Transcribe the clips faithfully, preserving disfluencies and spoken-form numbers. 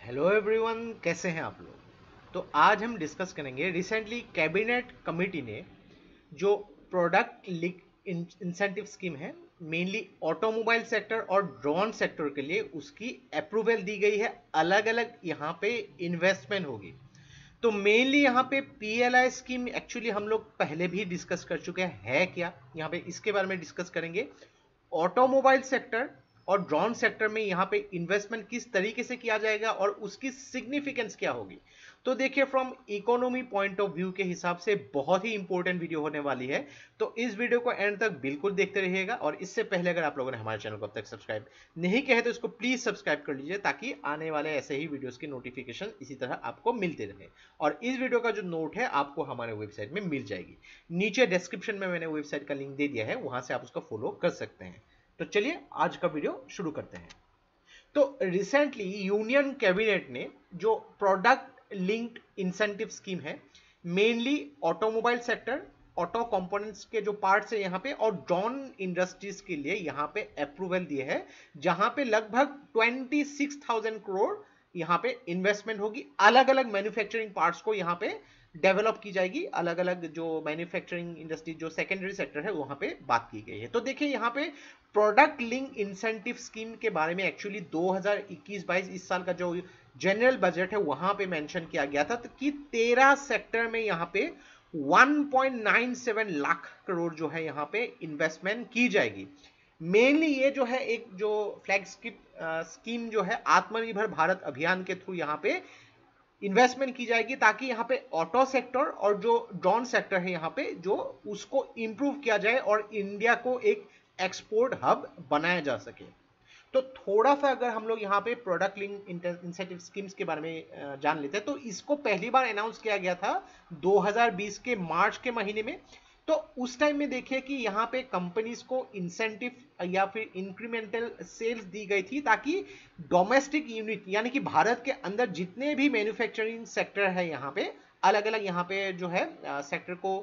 Hello everyone, कैसे हैं आप लोग। तो आज हम डिस्कस करेंगे रिसेंटली कैबिनेट कमेटी ने जो प्रोडक्ट लिंक इंसेंटिव स्कीम है मेनली ऑटोमोबाइल सेक्टर और ड्रोन सेक्टर के लिए उसकी अप्रूवल दी गई है। अलग अलग यहाँ पे इन्वेस्टमेंट होगी। तो मेनली यहाँ पे पीएलआई स्कीम एक्चुअली हम लोग पहले भी डिस्कस कर चुके हैं है क्या, यहाँ पे इसके बारे में डिस्कस करेंगे। ऑटोमोबाइल सेक्टर और ड्रोन सेक्टर में यहाँ पे इन्वेस्टमेंट किस तरीके से किया जाएगा और उसकी सिग्निफिकेंस क्या होगी। तो देखिए, from economy point of view के हिसाब से बहुत ही इंपॉर्टेंट वीडियो होने वाली है। तो इस वीडियो को एंड तक बिल्कुल देखते रहिएगा। और इससे पहले अगर आप लोगों ने हमारे चैनल को अब तक सब्सक्राइब नहीं किया है तो इसको प्लीज सब्सक्राइब कर लीजिए, ताकि आने वाले ऐसे ही वीडियोस की नोटिफिकेशन इसी तरह आपको मिलते रहे। और इस वीडियो का जो नोट है आपको हमारे वेबसाइट में मिल जाएगी। नीचे डिस्क्रिप्शन में मैंने वेबसाइट का लिंक दे दिया है, वहां से आप उसको फॉलो कर सकते हैं। तो चलिए आज का वीडियो शुरू करते हैं। तो रिसेंटली यूनियन कैबिनेट ने जो प्रोडक्ट लिंक्ड इंसेंटिव स्कीम है mainly automobile sector, auto components के जो पार्ट्स है यहाँ पे, और ड्रोन इंडस्ट्रीज के लिए यहाँ पे अप्रूवल दिए है, जहां पे लगभग छब्बीस हज़ार करोड़ यहाँ पे इन्वेस्टमेंट होगी। अलग अलग मैन्युफैक्चरिंग पार्ट्स को यहाँ पे डेवलप की जाएगी। अलग अलग जो मैन्युफैक्चरिंग इंडस्ट्री जो सेकेंडरी सेक्टर है वहां पे बात की गई है। तो देखिए यहाँ पे प्रोडक्ट लिंक इंसेंटिव स्कीम के बारे में एक्चुअली दो हज़ार इक्कीस बाईस इस साल का जो जनरल बजट है वहां पे मेंशन किया गया था, तो कि तेरह सेक्टर में यहाँ पे एक पॉइंट नौ सात लाख करोड़ जो है यहाँ पे इन्वेस्टमेंट की जाएगी। मेनली ये जो है एक जो फ्लैगशिप स्कीम जो है आत्मनिर्भर भारत अभियान के थ्रू यहाँ पे इन्वेस्टमेंट की जाएगी, ताकि यहाँ पे ऑटो सेक्टर और जो ड्रोन सेक्टर है यहाँ पे जो उसको इंप्रूव किया जाए और इंडिया को एक एक्सपोर्ट हब बनाया जा सके। तो थोड़ा सा अगर हम लोग यहाँ पे प्रोडक्ट लिंक इंसेंटिव स्कीम्स के बारे में जान लेते हैं, तो इसको पहली बार अनाउंस किया गया था दो हज़ार बीस के मार्च के महीने में। तो उस टाइम में देखिए कि यहाँ पे कंपनीज को इंसेंटिव या फिर इंक्रीमेंटल सेल्स दी गई थी, ताकि डोमेस्टिक यूनिट यानी कि भारत के अंदर जितने भी मैन्युफैक्चरिंग सेक्टर है यहाँ पे अलग अलग यहाँ पे जो है सेक्टर को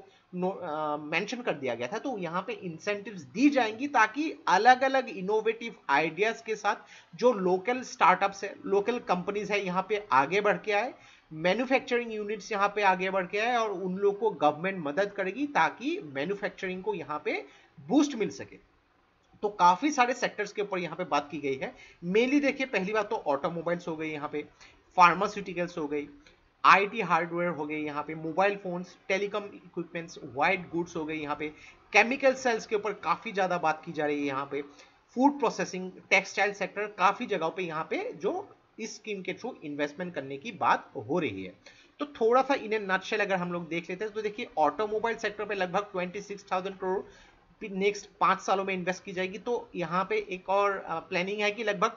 मेंशन कर दिया गया था। तो यहाँ पे इंसेंटिव्स दी जाएंगी, ताकि अलग अलग इनोवेटिव आइडियाज के साथ जो लोकल स्टार्टअप्स है, लोकल कंपनीज है यहाँ पे आगे बढ़ के आए, मैन्युफैक्चरिंग यूनिट्स यहाँ पे आगे बढ़ के आए और उन लोग को गवर्नमेंट मदद करेगी ताकि मैन्युफैक्चरिंग को यहाँ पे बूस्ट मिल सके। तो काफी सारे सेक्टर्स के ऊपर यहाँ पे बात की गई है। मेनली देखिए, पहली बात तो ऑटोमोबाइल्स हो गई, यहाँ पे फार्मास्यूटिकल्स हो गई, आईटी हार्डवेयर हो गई, यहाँ पे mobile phones, telecom equipments, white goods हो गई, यहाँ पे केमिकल सेल्स के ऊपर काफी ज्यादा बात की जा रही है, यहाँ पे फूड प्रोसेसिंग, टेक्सटाइल सेक्टर, काफी जगहों पे यहाँ पे जो इस स्कीम के थ्रू इन्वेस्टमेंट करने की बात हो रही है। तो थोड़ा सा इन नटशेल अगर हम लोग देख लेते हैं तो देखिए, ऑटोमोबाइल सेक्टर पे लगभग छब्बीस हज़ार करोड़ नेक्स्ट पांच सालों में इन्वेस्ट की जाएगी। तो यहाँ पे एक और प्लानिंग है कि लगभग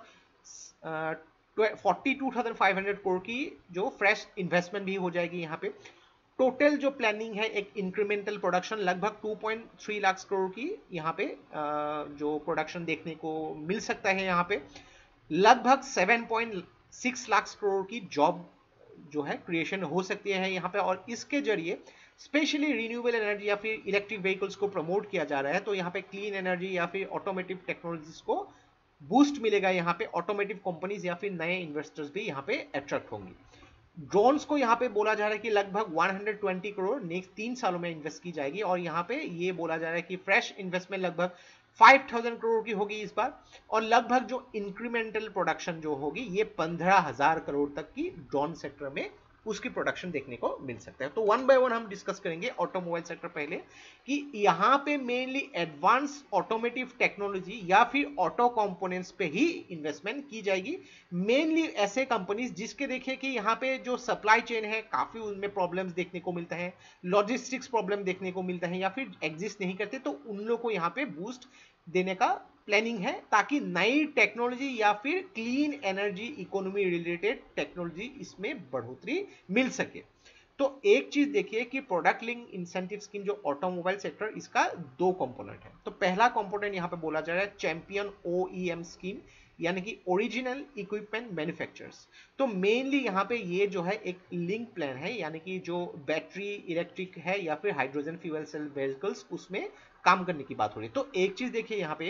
बयालीस हज़ार पाँच सौ करोड़ की जो फ्रेश इन्वेस्टमेंट भी हो जाएगी यहाँ पे। टोटल जो प्लानिंग है एक इंक्रीमेंटल प्रोडक्शन लगभग दो पॉइंट तीन लाख करोड़ की यहाँ पे जो प्रोडक्शन देखने को मिल सकता है। यहाँ पे लगभग सात पॉइंट छह लाख करोड़ की जॉब जो है क्रिएशन हो सकती है यहाँ पे, और इसके जरिए स्पेशली रिन्यूएबल एनर्जी या फिर इलेक्ट्रिक व्हीकल्स को प्रमोट किया जा रहा है। तो यहाँ पे क्लीन एनर्जी या फिर ऑटोमेटिव टेक्नोलॉजीज को बूस्ट मिलेगा। यहाँ पे ऑटोमेटिव कंपनीज या फिर नए इन्वेस्टर्स भी यहाँ पे अट्रैक्ट होंगे। ड्रोन्स को यहाँ पे बोला जा रहा है कि लगभग एक सौ बीस करोड़ नेक्स्ट तीन सालों में इन्वेस्ट की जाएगी, और यहाँ पे ये बोला जा रहा है कि फ्रेश इन्वेस्टमेंट लगभग पाँच हज़ार करोड़ की होगी इस बार, और लगभग जो इंक्रीमेंटल प्रोडक्शन जो होगी ये पंद्रह हज़ार करोड़ तक की ड्रोन सेक्टर में उसकी प्रोडक्शन देखने को मिल सकता है। तो वन बाय वन हम डिस्कस करेंगे ऑटोमोबाइल सेक्टर पहले, कि यहाँ पे मेनली एडवांस ऑटोमेटिव टेक्नोलॉजी या फिर ऑटो कंपोनेंट्स पे ही इन्वेस्टमेंट की जाएगी। मेनली ऐसे कंपनीज जिसके देखिए कि यहाँ पे जो सप्लाई चेन है काफी उनमें प्रॉब्लम्स देखने को मिलता है, लॉजिस्टिक्स प्रॉब्लम देखने को मिलता है या फिर एग्जिस्ट नहीं करते, तो उन लोग को यहाँ पे बूस्ट देने का प्लानिंग है, ताकि नई टेक्नोलॉजी या फिर clean energy economy related technology इसमें बढ़ोतरी मिल सके। तो एक चीज देखिए कि प्रोडक्ट लिंक इंसेंटिव स्कीम जो ऑटोमोबाइल सेक्टर, इसका दो कंपोनेंट है। तो पहला कंपोनेंट यहाँ पे बोला जा रहा है चैंपियन ओईएम स्कीम, यानी कि ओरिजिनल इक्विपमेंट मैन्युफैक्चरर्स। तो मेनली यहाँ पे ये जो है एक लिंक प्लान है, यानी कि जो बैटरी इलेक्ट्रिक है या फिर हाइड्रोजन फ्यूल सेल व्हीकल्स उसमें काम करने की बात हो रही है। तो एक चीज देखिए यहाँ पे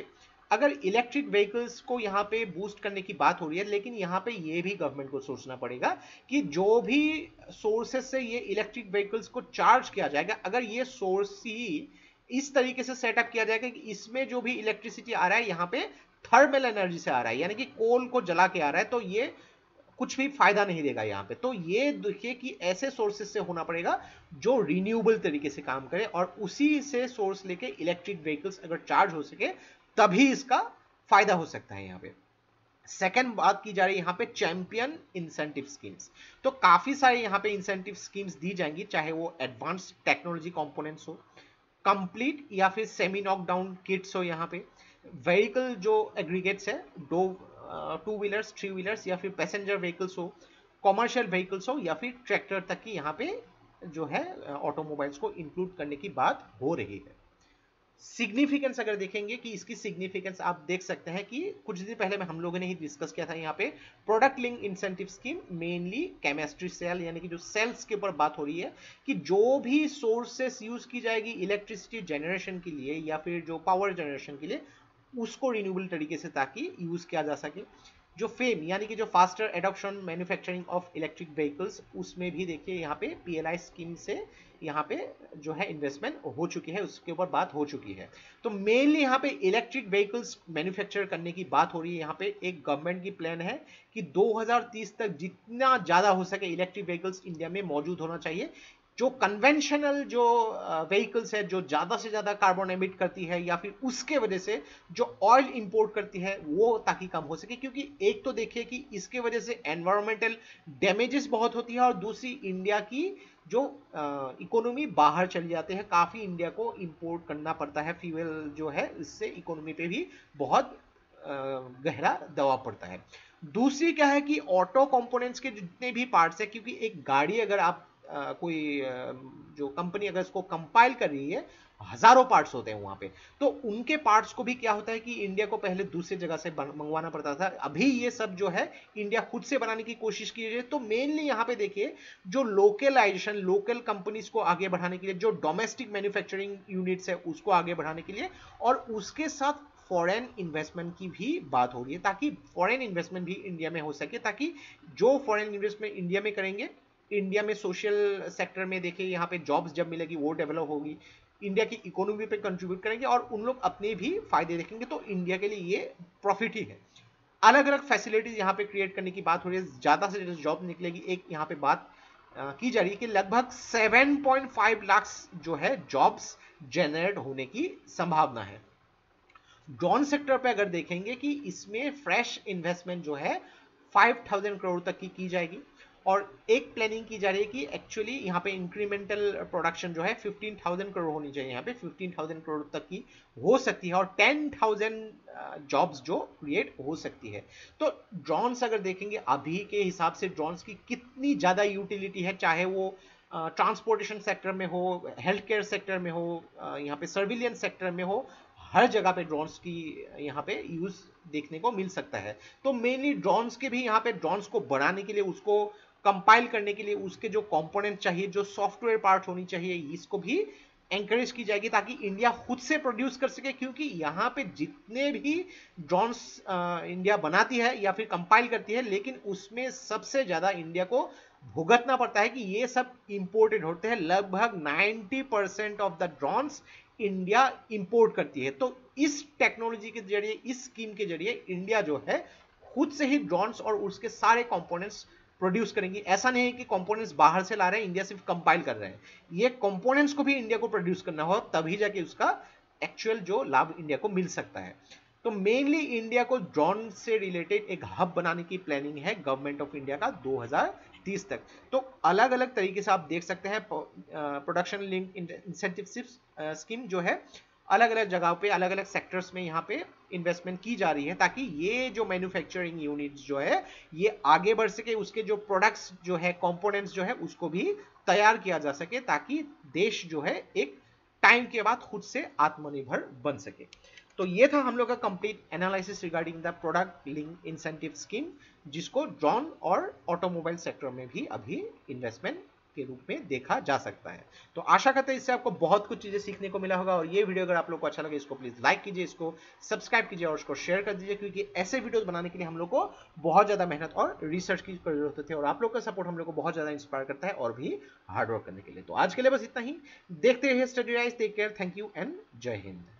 अगर इलेक्ट्रिक व्हीकल्स को यहाँ पे बूस्ट करने की बात हो रही है, लेकिन यहाँ पे ये भी गवर्नमेंट को सोचना पड़ेगा कि जो भी सोर्सेस से ये इलेक्ट्रिक व्हीकल्स को चार्ज किया जाएगा, अगर ये सोर्स ही इस तरीके से सेटअप किया जाएगा कि इसमें जो भी इलेक्ट्रिसिटी आ रहा है यहाँ पे थर्मल एनर्जी से आ रहा है, यानी कि कोल को जला के आ रहा है, तो ये कुछ भी फायदा नहीं देगा यहाँ पे। तो ये देखिए कि ऐसे सोर्सेस से होना पड़ेगा जो रिन्यूएबल तरीके से काम करे, और उसी से सोर्स लेके इलेक्ट्रिक व्हीकल्स अगर चार्ज हो सके तभी इसका फायदा हो सकता है यहाँ पे। सेकेंड बात की जा रही है यहाँ पे चैंपियन इंसेंटिव स्कीम्स। तो काफी सारे यहाँ पे इंसेंटिव स्कीम्स दी जाएंगी, चाहे वो एडवांस टेक्नोलॉजी कंपोनेंट्स हो, कंप्लीट या फिर सेमी नॉकडाउन किट्स हो, यहाँ पे व्हीकल जो एग्रीगेट्स है, दो टू व्हीलर्स, थ्री व्हीलर्स या फिर पैसेंजर व्हीकल्स हो, कॉमर्शियल व्हीकल्स हो या फिर ट्रैक्टर तक की यहाँ पे जो है ऑटोमोबाइल्स को इंक्लूड करने की बात हो रही है। सिग्निफिकेंस अगर देखेंगे कि इसकी सिग्निफिकेंस आप देख सकते हैं कि कुछ दिन पहले में हम लोगों ने ही डिस्कस किया था यहाँ पे product link incentive scheme, mainly chemistry cell यानी कि जो सेल्स के ऊपर बात हो रही है कि जो भी सोर्सेस यूज की जाएगी इलेक्ट्रिसिटी जनरेशन के लिए या फिर जो पावर जनरेशन के लिए, उसको रिन्यूएबल तरीके से ताकि यूज किया जा सके। जो फेम यानी कि जो faster adoption manufacturing of electric vehicles, उसमें भी देखिए यहाँ पे पीएलआई स्कीम से यहाँ पे जो है इन्वेस्टमेंट हो चुकी है, उसके ऊपर बात हो चुकी है। तो मेनली यहाँ पे इलेक्ट्रिक व्हीकल्स मैन्युफैक्चर करने की बात हो रही है। यहाँ पे एक गवर्नमेंट की प्लान है कि दो हज़ार तीस तक जितना ज्यादा हो सके इलेक्ट्रिक व्हीकल्स इंडिया में मौजूद होना चाहिए। जो कन्वेंशनल जो व्हीकल्स है जो ज्यादा से ज्यादा कार्बन एमिट करती है या फिर उसके वजह से जो ऑयल इंपोर्ट करती है वो ताकि कम हो सके, क्योंकि एक तो देखिए कि इसके वजह से एनवायरमेंटल डैमेजेस बहुत होती है और दूसरी इंडिया की जो इकोनॉमी बाहर चली जाते हैं, काफी इंडिया को इंपोर्ट करना पड़ता है फ्यूल जो है, इससे इकोनॉमी पे भी बहुत गहरा दबाव पड़ता है। दूसरी क्या है कि ऑटो कंपोनेंट्स के जितने भी पार्ट्स है, क्योंकि एक गाड़ी अगर आप Uh, कोई uh, जो कंपनी अगर इसको कंपाइल कर रही है, हजारों पार्ट्स होते हैं वहां पे, तो उनके पार्ट्स को भी क्या होता है कि इंडिया को पहले दूसरी जगह से मंगवाना पड़ता था। अभी ये सब जो है इंडिया खुद से बनाने की कोशिश की जाए। तो मेनली यहाँ पे देखिए जो लोकलाइजेशन, लोकल कंपनीज को आगे बढ़ाने के लिए, जो डोमेस्टिक मैन्युफैक्चरिंग यूनिट्स है उसको आगे बढ़ाने के लिए, और उसके साथ फॉरेन इन्वेस्टमेंट की भी बात हो रही है, ताकि फॉरेन इन्वेस्टमेंट भी इंडिया में हो सके, ताकि जो फॉरेन इन्वेस्टमेंट इंडिया में करेंगे, इंडिया में सोशल सेक्टर में देखिए यहाँ पे जॉब्स जब मिलेगी वो डेवलप होगी, इंडिया की इकोनॉमी पे कंट्रीब्यूट करेंगे और उन लोग अपने भी फायदे देखेंगे, तो इंडिया के लिए ये प्रॉफिट ही है। अलग अलग फैसिलिटीज यहाँ पे क्रिएट करने की बात हो रही है, ज्यादा से ज्यादा जॉब निकलेगी। एक यहाँ पे बात आ, की जा रही है कि लगभग सात पॉइंट पाँच लाख जो है जॉब्स जनरेट होने की संभावना है। ड्रोन सेक्टर पे अगर देखेंगे कि इसमें फ्रेश इन्वेस्टमेंट जो है पाँच हज़ार करोड़ तक की की जाएगी, और एक प्लानिंग की जा रही है कि एक्चुअली यहाँ पे इंक्रीमेंटल प्रोडक्शन जो है पंद्रह हज़ार करोड़ होनी चाहिए, यहाँ पे पंद्रह हज़ार करोड़ तक की हो सकती है और दस हज़ार जॉब्स जो क्रिएट हो सकती है। तो ड्रोन्स अगर देखेंगे अभी के हिसाब से ड्रोन्स की कितनी ज्यादा यूटिलिटी है, चाहे वो ट्रांसपोर्टेशन सेक्टर में हो, हेल्थ केयर सेक्टर में हो, यहाँ पे सर्विलियंस सेक्टर में हो, हर जगह पे ड्रोन्स की यहाँ पे यूज देखने को मिल सकता है। तो मेनली ड्रोन्स के भी यहाँ पे ड्रोन्स को बढ़ाने के लिए, उसको कंपाइल करने के लिए उसके जो कंपोनेंट चाहिए, जो सॉफ्टवेयर पार्ट होनी चाहिए, इसको भी एंकरेज की जाएगी ताकि इंडिया खुद से प्रोड्यूस कर सके। क्योंकि यहाँ पे जितने भी ड्रोन्स इंडिया बनाती है या फिर कंपाइल करती है, लेकिन उसमें सबसे ज्यादा इंडिया को भुगतना पड़ता है कि ये सब इंपोर्टेड होते हैं। लगभग नब्बे percent of the drones India import करती है। तो इस टेक्नोलॉजी के जरिए, इस स्कीम के जरिए इंडिया जो है खुद से ही ड्रोन्स और उसके सारे कंपोनेंट्स प्रोड्यूस करेंगी। ऐसा नहीं है कि कंपोनेंट्स बाहर से ला रहे हैं, इंडिया सिर्फ कंपाइल कर रहे हैं। ये कंपोनेंट्स को भी इंडिया को प्रोड्यूस करना हो, तभी जाके उसका एक्चुअल जो लाभ इंडिया को मिल सकता है। तो मेनली इंडिया को ड्रोन से रिलेटेड एक हब बनाने की प्लानिंग है गवर्नमेंट ऑफ इंडिया का दो हज़ार तीस तक। तो अलग अलग तरीके से आप देख सकते हैं प्रोडक्शन लिंक इंसेंटिव स्कीम जो है अलग अलग जगहों पे, अलग अलग सेक्टर्स में यहाँ पे इन्वेस्टमेंट की जा रही है, ताकि ये जो मैन्युफैक्चरिंग यूनिट्स जो है ये आगे बढ़ सके, उसके जो प्रोडक्ट्स जो है, कंपोनेंट्स जो है, उसको भी तैयार किया जा सके, ताकि देश जो है एक टाइम के बाद खुद से आत्मनिर्भर बन सके। तो ये था हम लोग का complete analysis regarding the product link incentive scheme, जिसको ड्रोन और ऑटोमोबाइल सेक्टर में भी अभी इन्वेस्टमेंट के रूप में देखा जा सकता है। तो आशा करते हैं इससे आपको बहुत कुछ चीजें सीखने को मिला होगा, और ये वीडियो अगर आप लोग को अच्छा लगे इसको प्लीज लाइक कीजिए, इसको सब्सक्राइब कीजिए और इसको शेयर कर दीजिए, क्योंकि ऐसे वीडियोस बनाने के लिए हम लोग को बहुत ज्यादा मेहनत और रिसर्च की जरूरत होती है, और आप लोग का सपोर्ट हम लोग को बहुत ज्यादा इंस्पायर करता है और भी हार्ड वर्क करने के लिए। तो आज के लिए बस इतना ही, देखते रहिए Study Rise, take care, thank you and जय हिंद।